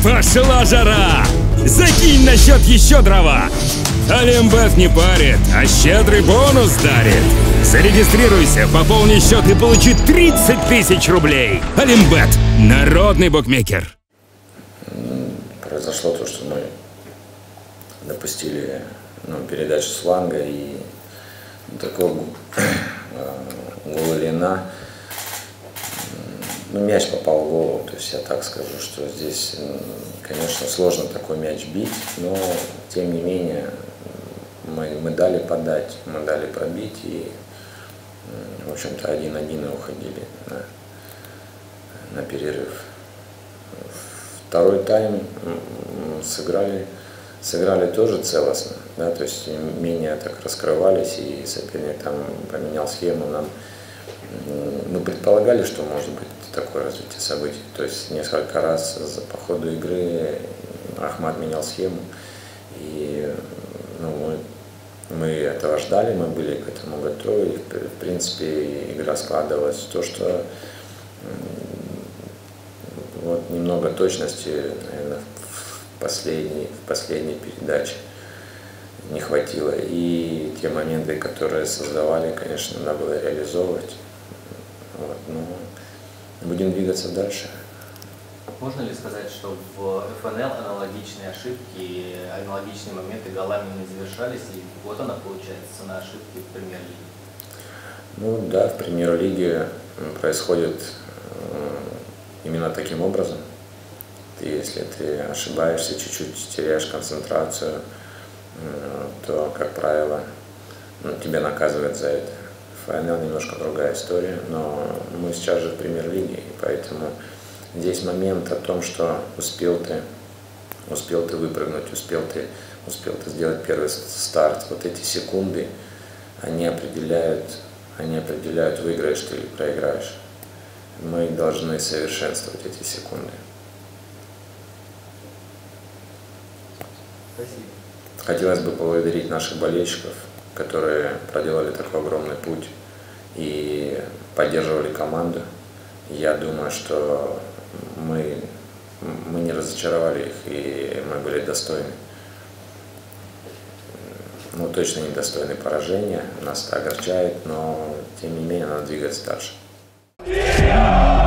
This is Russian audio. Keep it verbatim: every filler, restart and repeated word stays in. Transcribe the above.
Пошла жара! Закинь на счет еще дрова! Олимбет не парит, а щедрый бонус дарит. Зарегистрируйся, пополни счет и получи тридцать тысяч рублей. Олимбет – народный букмекер. Произошло то, что мы допустили ну, передачу с фланга и такого гола Лина. Ну, мяч попал в голову, то есть я так скажу, что здесь, конечно, сложно такой мяч бить, но тем не менее мы, мы дали подать, мы дали пробить и, в общем-то, один-один уходили на, на перерыв. Второй тайм сыграли, сыграли тоже целостно, да, то есть менее так раскрывались, и соперник там поменял схему. Нам, мы предполагали, что может быть такое развитие событий, то есть несколько раз по ходу игры Ахмат менял схему, и ну, мы, мы этого ждали, мы были к этому готовы, и в принципе игра складывалась в то, что вот немного точности, наверное, в последней, в последней передаче не хватило. И те моменты, которые создавали, конечно, надо было реализовывать. Вот, но будем двигаться дальше. Можно ли сказать, что в эф эн эл аналогичные ошибки, аналогичные моменты голами не завершались, и вот она получается цена ошибки в премьер-лиге? Ну да, в премьер-лиге происходит именно таким образом. Ты, если ты ошибаешься, чуть-чуть теряешь концентрацию, то, как правило, ну, тебя наказывают за это. эф эн эл немножко другая история, но мы сейчас же в премьер-лиге, и поэтому здесь момент о том, что успел ты, успел ты выпрыгнуть, успел ты, успел ты сделать первый старт. Вот эти секунды, они определяют, они определяют, выиграешь ты или проиграешь. Мы должны совершенствовать эти секунды. Спасибо. Хотелось бы поблагодарить наших болельщиков, которые проделали такой огромный путь и поддерживали команду. Я думаю, что мы, мы не разочаровали их, и мы были достойны. Ну, точно не достойны поражения, нас это огорчает, но тем не менее надо двигаться дальше.